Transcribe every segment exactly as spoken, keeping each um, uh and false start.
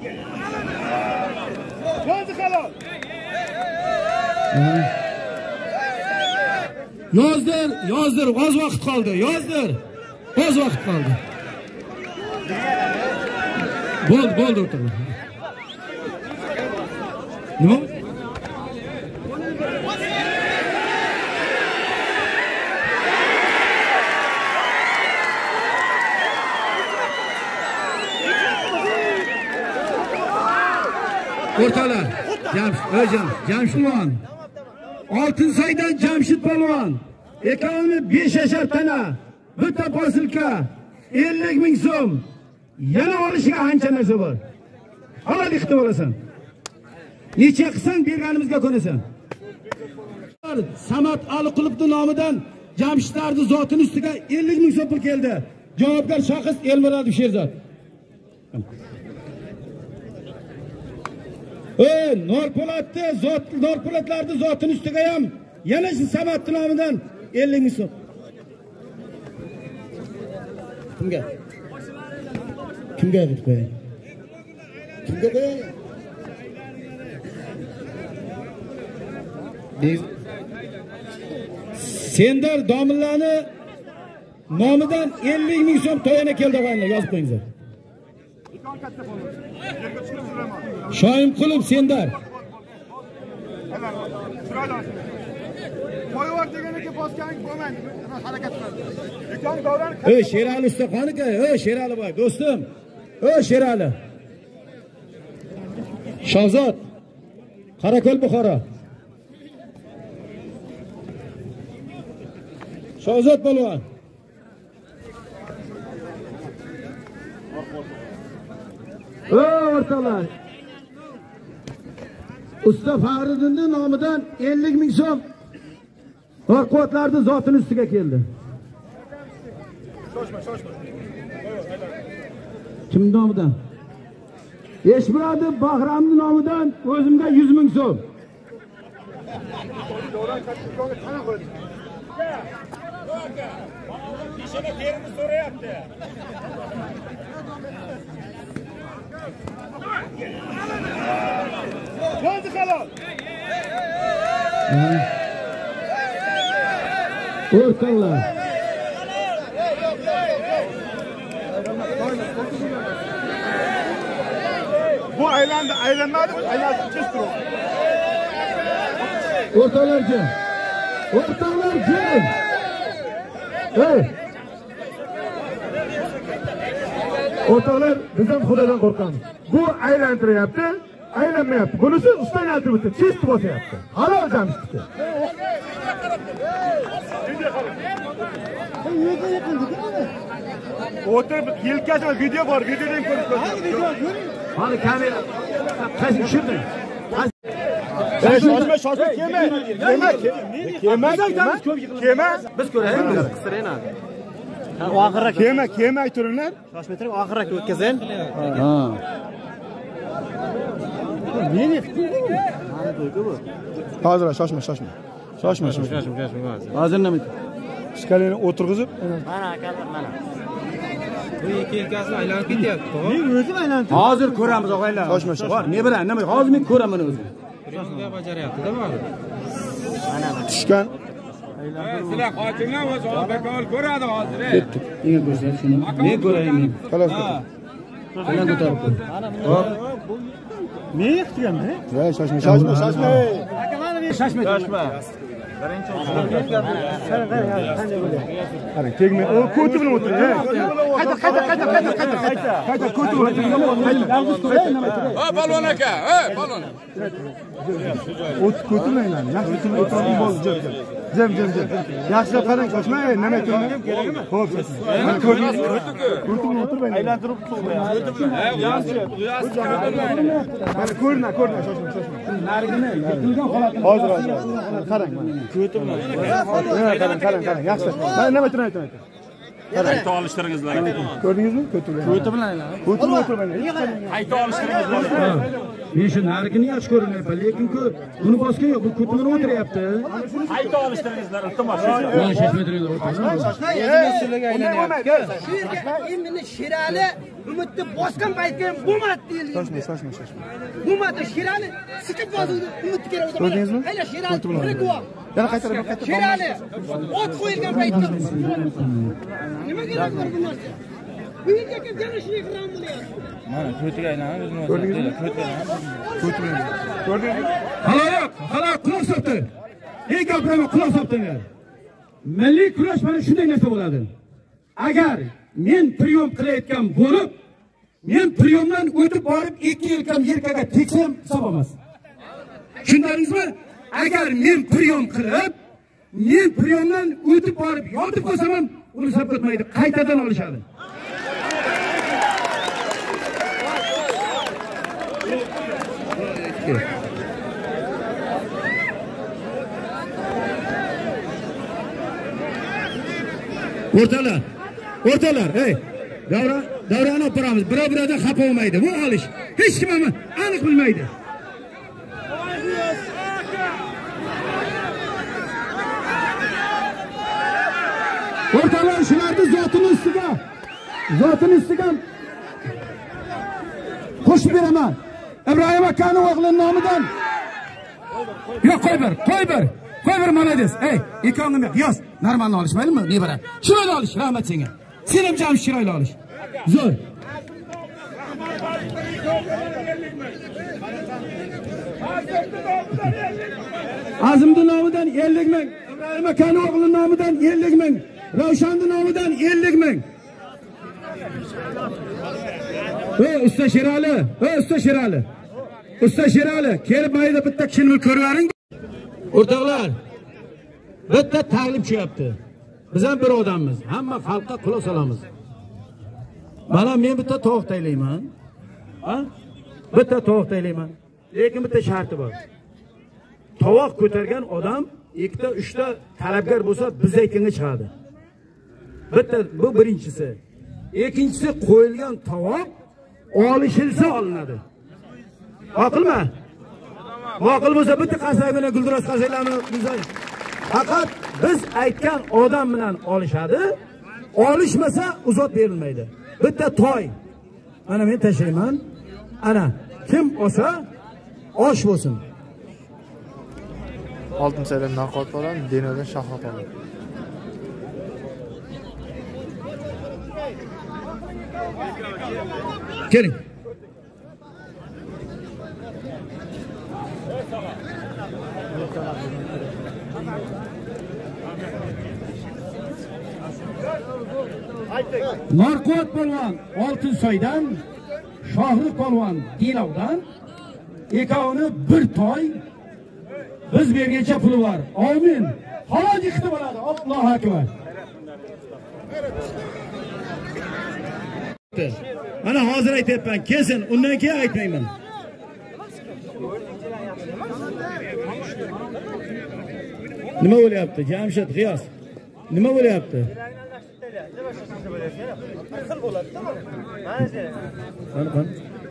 Yozdir, yozdir, oz vaqt qoldi. Yozdir. Oz vaqt qoldi. Bo'ldi, bo'ldi o'tirdi. Nima? O'rtalar. Jamshid, o'jam, Jamshidlon. Oltinsoydan Jamshid polvon. Ekonomi besh yashar tana. Bitta posilka ellik ming so'm. Yana olishiga ancha narsa bor. Hala diqqat olasan. Necha qilsang berganimizga ko'nasan. Samat Aliqulovning nomidan Jamshidlarning zotining ustiga ellik ming so'm pul keldi. Javobgar shaxs Elmurodov Sherzod. Ey, Norpo'latni zot, Norpo'latlarning zotining ustiga ham yana shu Samatning nomidan ellik ming so'm. Kimga? Kimga deb qo'ying? Kimga qo'ying? Sendar domillani nomidan ellik ming so'm to'yana keldi qo'yinglar, yozib qo'yinglar. Shoyim Qulov Sendar. Qo'yvar deganiga bosganing bo'lmaydi. Harakat qiladi. Ekon davran. Ey Sherali usta qaniki? Ey Sherali boy, do'stim. Ey Sherali. Shahzod. Qarakol Buxoro. Shahzod polvon. Ey o'rtoqlar. Usta Faridinning nomidan ellik ming so'm Orqotlarning zotining ustiga keldi. Shoshma, shoshma. Kimning nomidan? Eshmurodov Bahramning nomidan o'zimga yuz ming so'm. Davran kattaqonga qana qo'ydi. Ishini terini so'rayapti. Bo'ldi halol. O'rtoqlar. Bu aylandi, aylanmadi, aylanib kesdi. O'rtoqlarga. O'rtoqlarga. Ey. O'rtoqlar, biz ham Xudodan qo'rqamiz. Bu aylantiryapti, aylanmayapti. Bunisi ustani aytib o'tdi, chest bosyapti. Halol Jamshidga. O'tirib yelkasida video bor, videodan ko'rib ko'ring. Hali kamera qaysi tushirdi? Shoshma, shoshma, kelma. Kelma, kelma. Kelma. Biz ko'raylik. Qistirayman. Oxirroq. Kelma, kelma ayturinglar. Shoshmay turib, oxirroq o'tkazing. Ha. Meni qildingmi? Hozir shoshma, shoshma. Shoshma, shoshma. Shoshma, shoshma. Hozir nima? Shkalani o'tirg'izib, Mana akalar, mana. Bu ikki yelkasini aylanib ketyapti. Men o'zim aylanib. Hozir ko'ramiz og'aylar. Shoshma, shoshma. Bor, ne bilan, nima? Hozir men ko'raman o'zim. Shunday bajaryapti-da bari. Mana. tushgan. Sizlar hokimlar o'zi bekor ko'radi hozir. Ketdik. Nega ko'rsatdi shuni? Men ko'raymi? Xolos. Bilan ko'tarib qo'y. Hop. Men ixtiganmi? Voy, shoshma, shoshma, shoshma. Aka mana men shoshma. Shoshma. Birinchi Qarang, tegmay. O, ko'ti bilan o'tiring. qayta, qayta, qayta, qayta, qayta, qayta. Qayta ko'ti bilan o'tiring. Ha, balon aka, ha, balon. O't ko'ti bilan aylan. Yaxshi o'tiring bo'ldi, jim, jim, jim, jim. Yaxshilab qarang, shoshma, nima turmang kerakmi? Xo'p, mana ko'rdim. Ko'ti bilan o'tirmang. Aylantirib qo'ying. Ha, uyasi, uyasi ko'rdim. Mana ko'rina, ko'rina, shoshma, shoshma. Narigini, yiqilgan holatda. Hozir, hozir. Qarang mana. Ko'ti bilan. Qarang, qarang, qarang. Yaxshi. Mana nima turmang, turmang. Qayta olishtiringizlar. Ko'rdingizmi? Ko'tirib. Ko'ti bilan aylanib. Ko'tirib o'tirmayman. Qayta olishtiringizlar. Men shu narigini yaxshi ko'rmayapman, lekin ku buni bosgan yo'q, bu ko'tini o'tiryapti. Qayta olishtiringizlar, iltimos. Mana shashmatringlar o'tiradi. Shu yerga endi Sherali Umidni bosgan paytga ham bo'lmadi deyilgan. Shoshma, shoshma, shoshma. Bo'lmadi, Sherali siqib bosdi, Umidni kerak o'tiradi. Ko'rdingizmi? Hayla Sherali bir guvoh. Yana qaytarib, qaytarib. Sherali ot qo'yilgan paytda nima kerak bor bu narsa? Bu yerga kelib yana shunday qiram bo'lyapti. Mana ko'tiga aylanib o'zimiz ko'tiga Ko'tirib. Ko'rdingizmi? Haloq, haloq quloq soldi. Ey gapirma, quloq soltinglar. Milliy kurash mana shunday narsa bo'ladi. Agar men priyom qilayotgan bo'lib, men priyomdan o'tib borib ikki yelkam yelkaga teksam hisob emas. Tushundingizmi? Agar men priyom qilib, men priyomdan o'tib borib yotib qolsam ham uni hisob etmaydi, qaytadan olishadi. O'rtalar, o'rtalar, ey, davra, davrani olib boramiz. Birov-birodan xafa bo'lmaydi. Bu olish hech kim ham aniq bilmaydi. O'rtalar shularni zotini ustiga, zotini ustiga qo'shib beraman. Ibrohim akaning o'g'lining nomidan. Yo'q, qo'y bir, qo'y bir. Qo'y bir, молодец. Ey, ikongim yo'q. Yoz, normalni olishmaydimi? Ne bara? Chiroyli olish, rahmat senga. Sen ham jam chiroyli olish. Zo'r. Azimning nomidan ellik ming, Ibrohim akaning o'g'lining nomidan ellik ming, Ravshanning nomidan ellik ming. Ey, usta Sherali, ey, usta Sherali. Usta Sherali, kelib mayda bitta kishini ko'rib oling. O'rtoqlar, bitta taklif tushyapti. Biz ham bir odammiz, hamma xalqqa quloq solamiz. Mana men bitta tovuq taylayman. Ha? Bitta tovuq taylayman. Lekin bitta sharti bor. Tovuq ko'targan odam ikkita, uchta talabgor bo'lsa, biz aytganga chiqadi. Bitta bu birinchisi. Ikkinchisi, qo'yilgan tovuq olishilsa olinadi. Aqlmi? Ma'qul bo'lsa bitta qasak bilan guldiroz qasaklarni bizay. Faqat biz aytgan odam bilan olishadi. Olishmasa uzot berilmaydi. Bitta toy. Mana men tashlayman. Ana, kim olsa osh bo'lsin. Oltin saydan naqot olan, denodan shahrat olan. Keling. Narqot polvon Oltinsoydan, Shohruh polvon Dilovdan ikkovini bir toy biz bergancha puli bor. Amin. Halol yiqitib oladi. Allohu akbar. Mana hozir aytayapman, kelsin, undan keyin aytmayman. Nima bo'lyapti? Jamshid G'iyos. Nima bo'lyapti? Xil bo'ladi-da. Mana shu. Qani qani.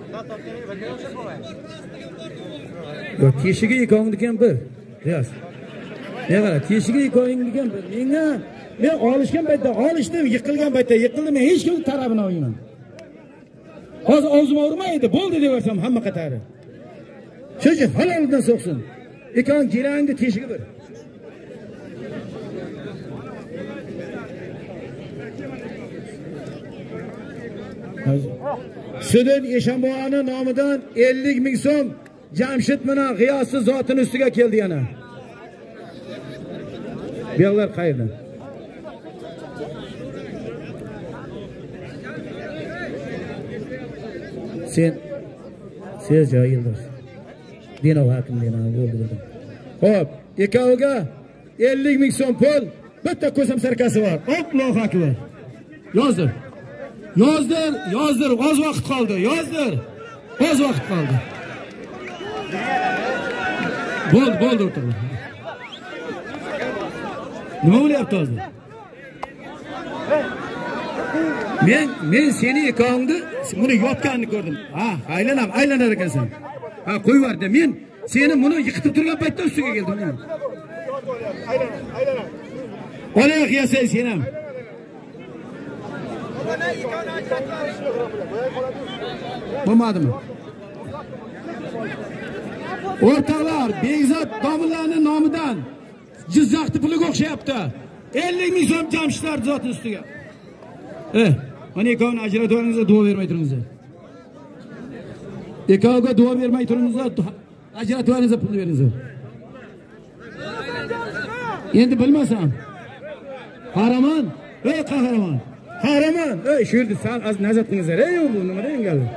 Yo, teshigi ikkovniki ham bir. G'iyos. Ne qara, teshigi ikkovniki ham bir. Menga men olishgan paytda olishdim, yiqilgan paytda yiqildim, men hech kim tarafini olmayman. Hozir o'zim urmaydi, bo'ldi deversam hamma qatari. Shuning haloldan so'qsin. Ikon jirangni teshigi bir. Sudin Eshanboyning nomidan ellik ming so'm Jamshid bilan G'iyosning zotining ustiga keldi yana. Buyog'lar qayerdan? Sen siz joyingiz. Dinov hakim dena bo'ldi dedim. Xo'p, ikkoviga ellik ming so'm pul, bitta ko'sam sarkasi bor. Allohu akbar. Yozdir. Yozdir, yozdir, oz vaqt qoldi. Yozdir. Oz vaqt qoldi. Bo'ldi, bo'ldi o'tirib. Nima bo'lyapti hozir? Men men seni ekongni, buni yotganini ko'rdim. Ha, aylanam, aylanar ekansan. Ha, qo'yib yubordi. Men seni buni yiqitib turgan paytda ustiga keldim. Aylanam, aylanam. Oyoq yasay sen ham. Bo'lmadimi? O'rtoqlar, Bekzod domlaning nomidan Jizzaxni puliga o'xshayapti. ellik ming so'm Jamshidlar zoti ustiga. Eh, mana ikkovini ajratib yuboringizlar, duo bermay turingizlar. Ikkoviga duo bermay turingizlar, ajratib yuboringizlar, pul beringizlar. Endi bilmasam. Qahramon, ey qahramon. Qahramon, ey shu yerda sal az nazar qilingizlar. Ey, bu nima deganlar?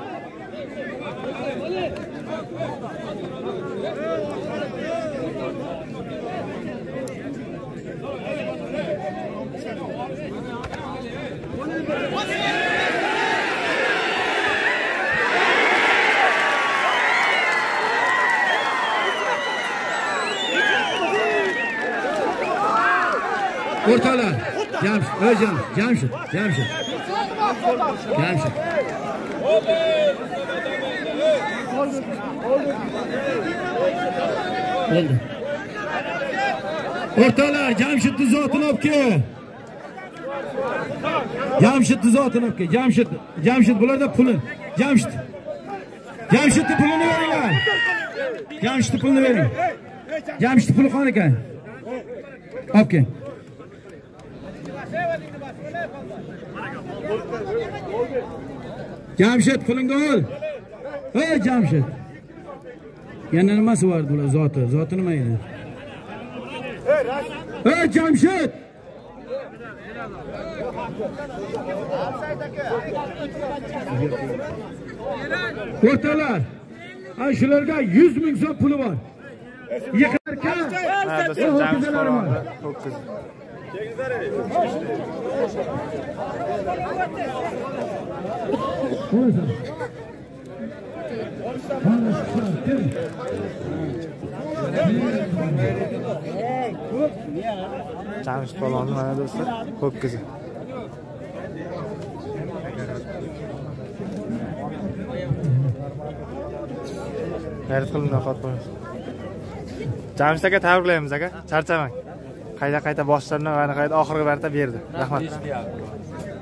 O'rtoqlar, Jamshid, o'zim, Jamshid, Jamshid. Jamshid. Oldu. O'rtoqlar, Jamshidning zotini olib kel. Jamshidning zotini olib kel. Jamshid, Jamshid bularda puli. Jamshid. Jamshidning pulini beringlar. Jamshidning pulini bering. Jamshidning puli qon ekan. Olib kel. Jamshid pulingni ol. Ey Jamshid. Yana nimasi bor bular zoti? Zoti nima edi? Ey Jamshid. O'rtoqlar, ana shularga yuz ming so'm puli bor. Yiqarkan. Ha, do'stlar, Jamshid Polvonda ho'kiz. Jamshid Polvonda mana do'stlar, ho'kizi. G'ayrat qilib naqot qo'ying. Jamshid aka tabriklaymiz aka. Charchamang. Qayta qayta boshlarni va qayta oxirgi marta berdi. Rahmat.